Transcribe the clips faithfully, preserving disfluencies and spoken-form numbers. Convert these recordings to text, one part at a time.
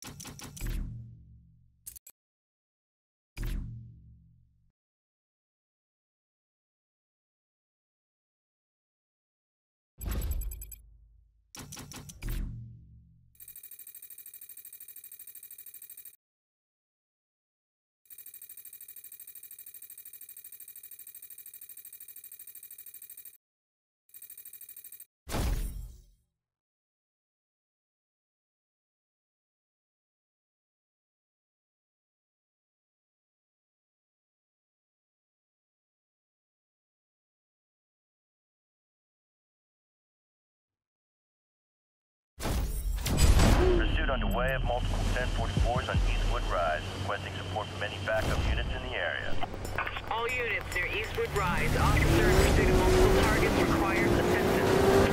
Pursuit underway of multiple ten forty-fours on Eastwood Rise, requesting support from any backup units in the area. All units near Eastwood Rise, officer in pursuit of multiple targets requires assistance.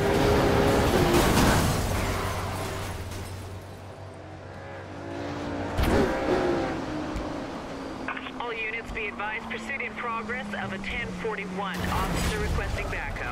All units be advised, pursuit in progress of a ten forty-one, officer requesting backup.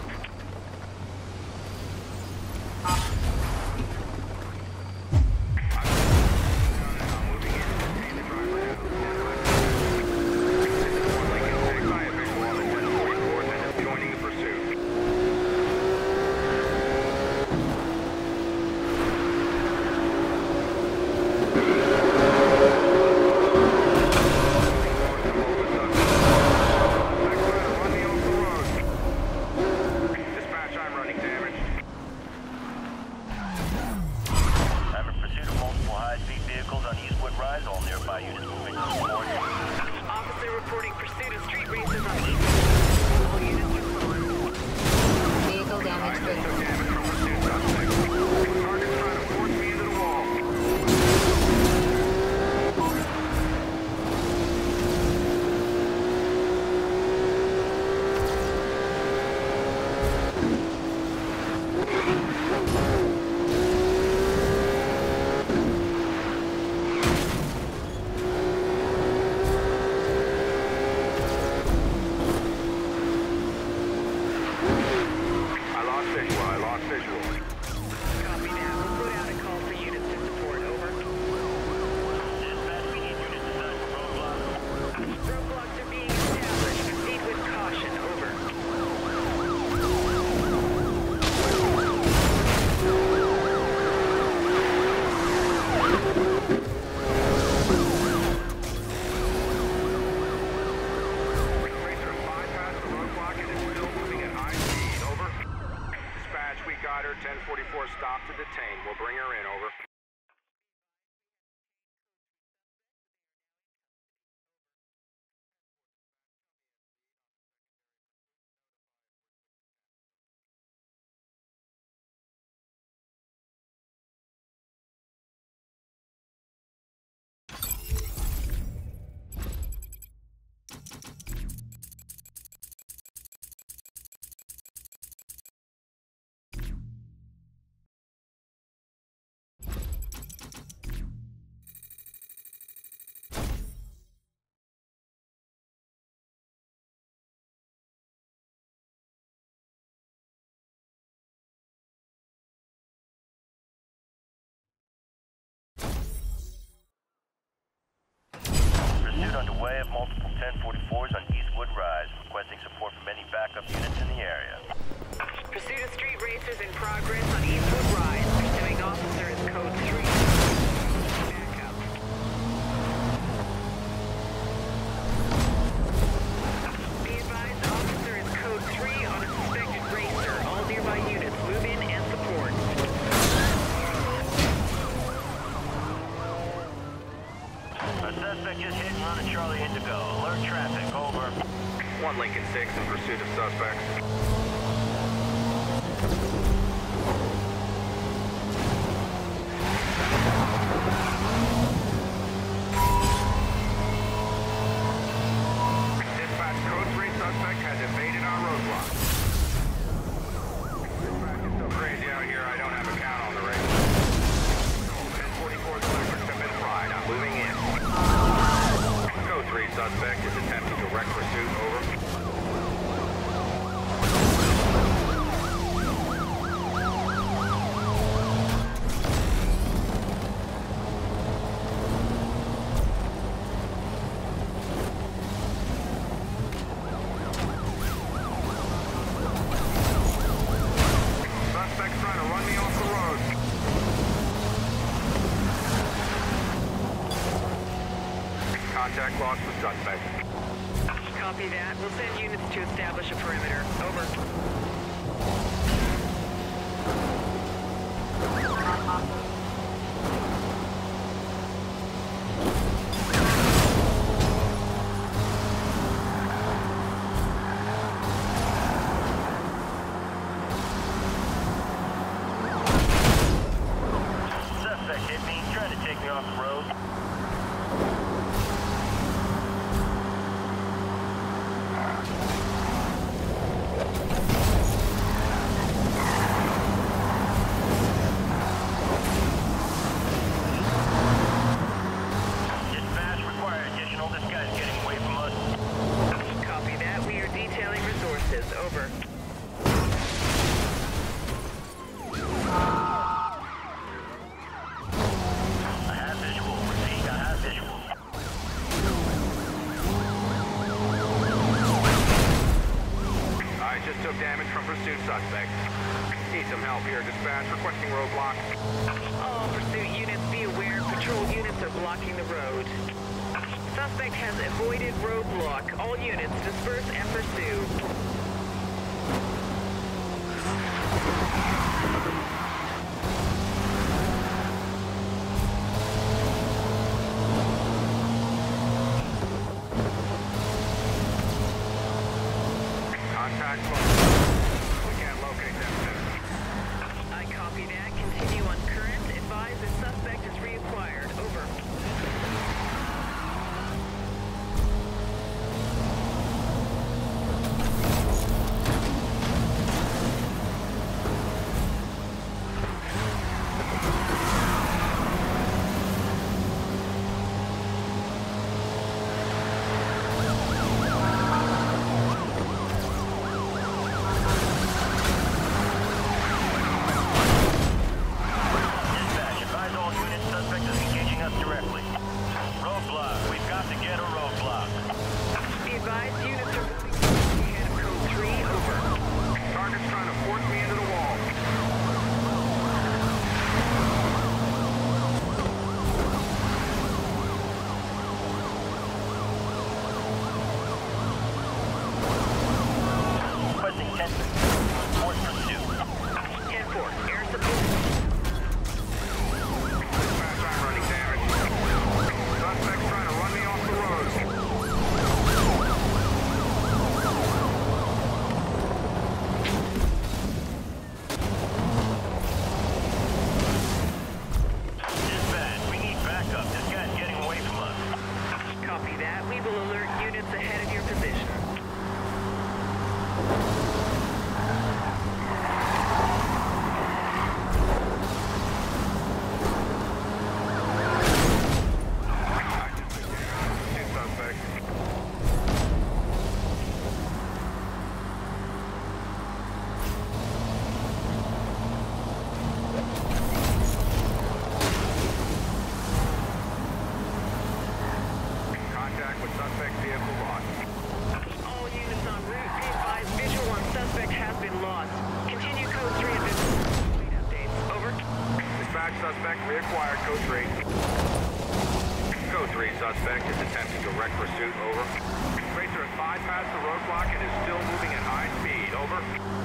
ten forty-four stop to detain. We'll bring her in, over. Pursuit underway of multiple ten forty-fours on Eastwood Rise, requesting support from any backup units in the area. Pursuit of street racers in progress on Eastwood Rise. Pursuing officer is code three. Backup. Be advised, officer is code three on a suspected racer. All nearby units move in and support. A suspect just hit and run a Charlie Indigo. Alert traffic, over. One Lincoln six in pursuit of suspects. Dispatch, code three suspect has evaded our roadblock. Dispatch, it's so crazy out here, I don't have a count on the race. ten forty-four's electrics have been fried. I'm moving in. Code three suspect is attempting to wreck pursuit, over. Contact lost with suspect. Copy that. We'll send units to establish a perimeter. Over. Suspect hit me, trying to take me off the road. Dispatch required additional. This guy's getting away from us. Copy that. We are detailing resources. Over. I have visual. Repeat, I have visual. I just took damage from pursuit suspect. Need some help here. Dispatch requesting roadblock. All pursuit units, be aware. Patrol units are blocking the road. Suspect has avoided roadblock. All units disperse and pursue. Contact lost. We can't locate them, sir. I copy that. Continue on current. Advise the suspect is reacquired. Over. Dispatch, advise all units. Suspect is engaging us directly. Roadblock. We've got to get a roadblock. Be advised units are moving ahead of code three. Over. Target's trying to force me into the wall. Requesting ten force pursuit. ten four. Air support. Dispatch, I'm running damage. Suspect's trying to run me off the road. Dispatch, we need backup. This guy's getting away from us. Copy that. We will alert units ahead of your position. Pursuit suspect. Contact with suspect vehicle lost. All units en route. Be advised visual on suspect has been lost. Continue code three and visual. Updates. Over. Dispatch suspect reacquired code three. Code three suspect is attempting direct pursuit. Over. Racer has bypassed the roadblock and is still moving at high speed. Over.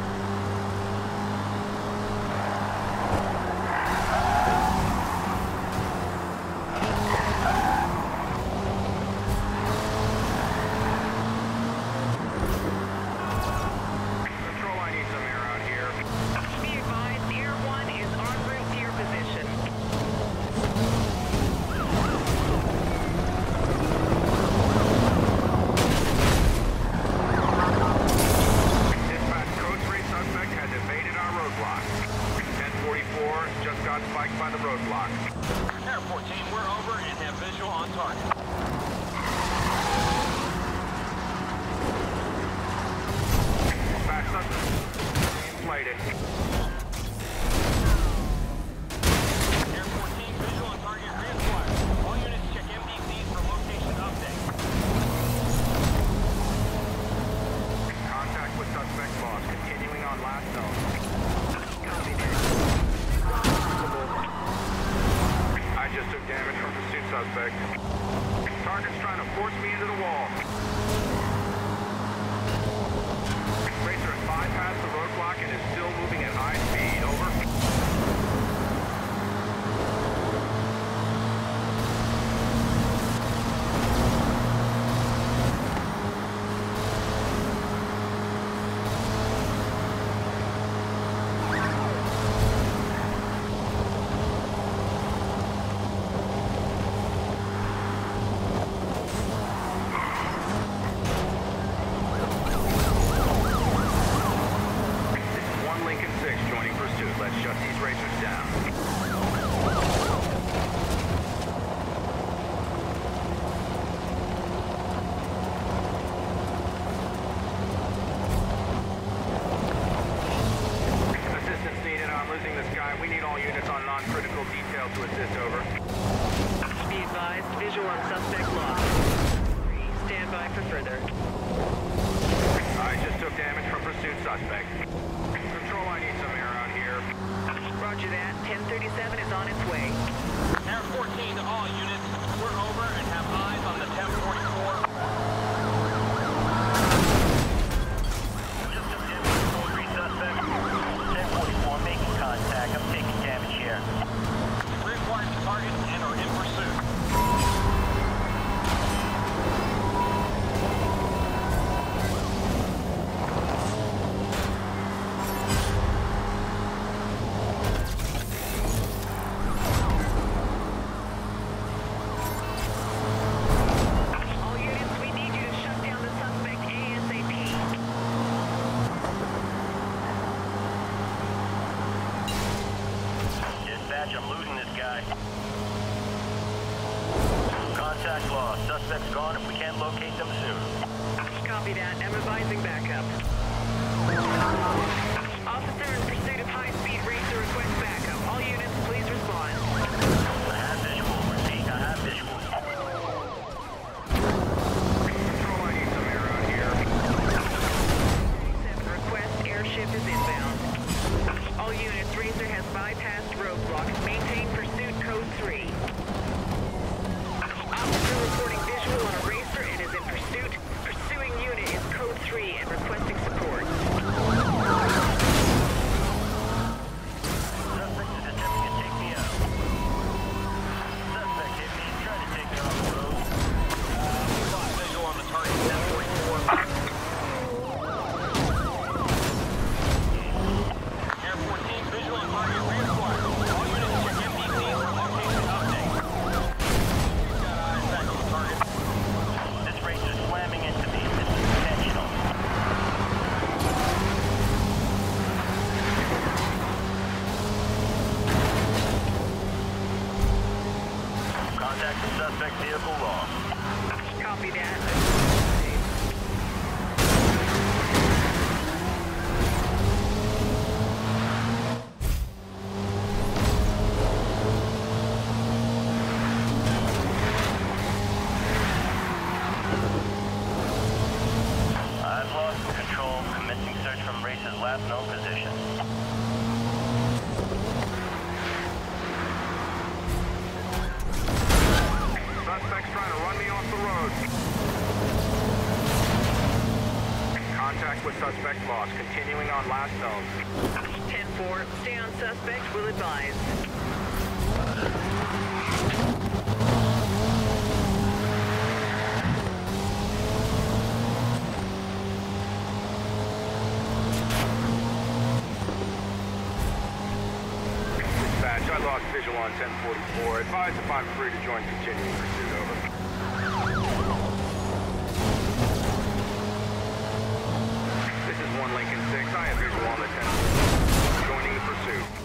Control, I need some air out here. Be advised Air one is en route to your position. Dispatch code three suspect has evaded our roadblock. ten forty-four just got spiked by the roadblock. Air fourteen, we're over and have visual on target. Dispatch suspect inflated. Air fourteen, visual on target reacquired. All units check M D Cs for location update. Contact with suspect lost. Continuing on last zone. Copy that. I just took damage from pursuit suspect. Target's trying to forced me into the wall. Racer has bypassed the roadblock and is still moving at high speed. Over. Let's shut these racers down. Assistance needed. I'm losing this guy. We need all units on non-critical detail to assist. Over. Be advised, visual on suspect lost. Stand by for further. I just took damage from pursuit suspect. Control, I need some air out here. Roger that. ten thirty-seven is on its way. Air fourteen to all units. We're over and have eyes on the ten forty-four. Just a three suspect. ten forty-four making contact. I'm taking damage here. Reacquired the target and are in pursuit. I'm losing this guy. Contact lost. Suspect's gone if we can't locate them soon. Copy that. I'm advising backup. Officer in pursuit of high-speed racer request backup. All units, please respond. I have visual. Repeat, I have visual. Control, I need some air out here. seven request airship is inbound. All units, Racer has bypassed roadblocks. Maintain pursuit code three. Officer reporting visual on a Racer and is in pursuit. Pursuing unit is code three and requesting support. Suspect is attempting to take me out. Suspect hit me. He's trying to take me off the road. Lost visual on the target ten forty-four. Air fourteen visual on target reacquired. All units check M D C for location update. We've got eyes back on the target. This racer's slamming into me. This is intentional. Contact the suspect vehicle lost. Copy that. I've lost control. Commencing search from Racer's last known position. Suspect's trying to run me off the road. Contact with suspect lost. Continuing on last known. ten four, stay on suspect, will advise. Dispatch, I lost visual on ten forty-four. Advise if I'm free to join continuing pursuit. Over. This is one Lincoln six. I have visual on the ten. Joining the pursuit.